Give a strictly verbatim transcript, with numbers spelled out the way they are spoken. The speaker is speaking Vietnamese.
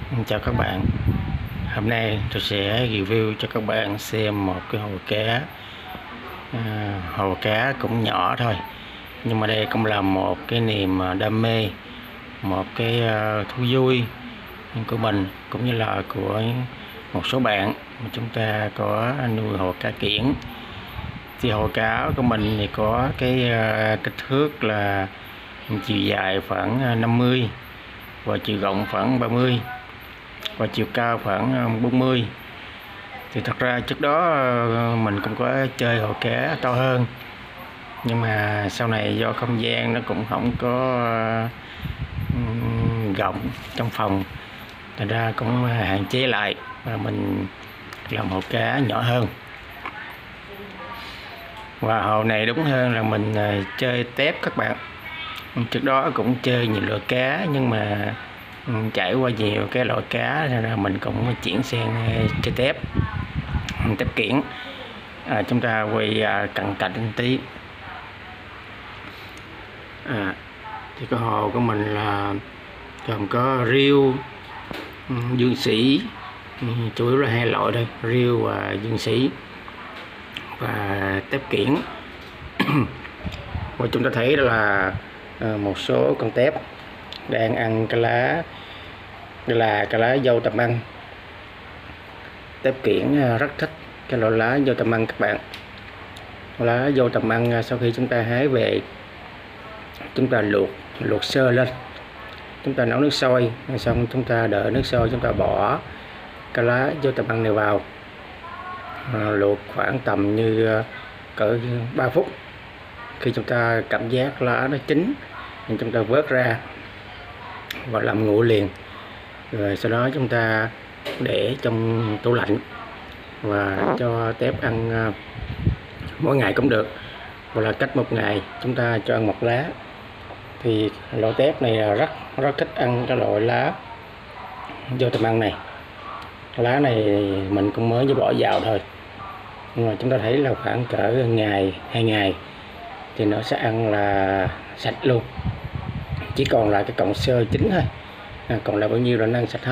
Chào các bạn, hôm nay tôi sẽ review cho các bạn xem một cái hồ cá. à, Hồ cá cũng nhỏ thôi, nhưng mà đây cũng là một cái niềm đam mê, một cái thú vui của mình cũng như là của một số bạn mà chúng ta có nuôi hồ cá kiển. Thì hồ cá của mình thì có cái kích thước là chiều dài khoảng năm mươi và chiều rộng khoảng ba mươi và chiều cao khoảng bốn mươi. Thì thật ra trước đó mình cũng có chơi hồ cá to hơn, nhưng mà sau này do không gian nó cũng không có rộng trong phòng, thành ra cũng hạn chế lại và mình làm hồ cá nhỏ hơn. Và hồ này đúng hơn là mình chơi tép các bạn. Trước đó cũng chơi nhiều loại cá, nhưng mà trải qua nhiều cái loại cá nên là mình cũng chuyển sang chơi tép tép kiển. à, chúng ta quay à, cận cảnh một tí. à, thì cái hồ của mình là gồm có riêu, dương sĩ, chủ yếu là hai loại thôi, riêu và dương sĩ và tép kiển. Và chúng ta thấy đó là một số con tép đang ăn cái lá, đây là cái lá dâu tầm ăn. Tép kiển rất thích cái loại lá dâu tầm ăn các bạn. Lá dâu tầm ăn sau khi chúng ta hái về, chúng ta luộc luộc sơ lên, chúng ta nấu nước sôi, xong chúng ta đợi nước sôi, chúng ta bỏ cái lá dâu tầm ăn này vào, à, luộc khoảng tầm như cỡ ba phút. Khi chúng ta cảm giác lá nó chín thì chúng ta vớt ra và làm nguội liền, rồi sau đó chúng ta để trong tủ lạnh và cho tép ăn mỗi ngày cũng được, hoặc là cách một ngày chúng ta cho ăn một lá. Thì loại tép này là rất rất thích ăn cái loại lá dâu tầm ăn này. Lá này mình cũng mới bỏ vào thôi, nhưng mà chúng ta thấy là khoảng cỡ ngày hai ngày thì nó sẽ ăn là sạch luôn, chỉ còn lại cái cọng sơ chín thôi, à, còn lại bao nhiêu là nó ăn sạch hết.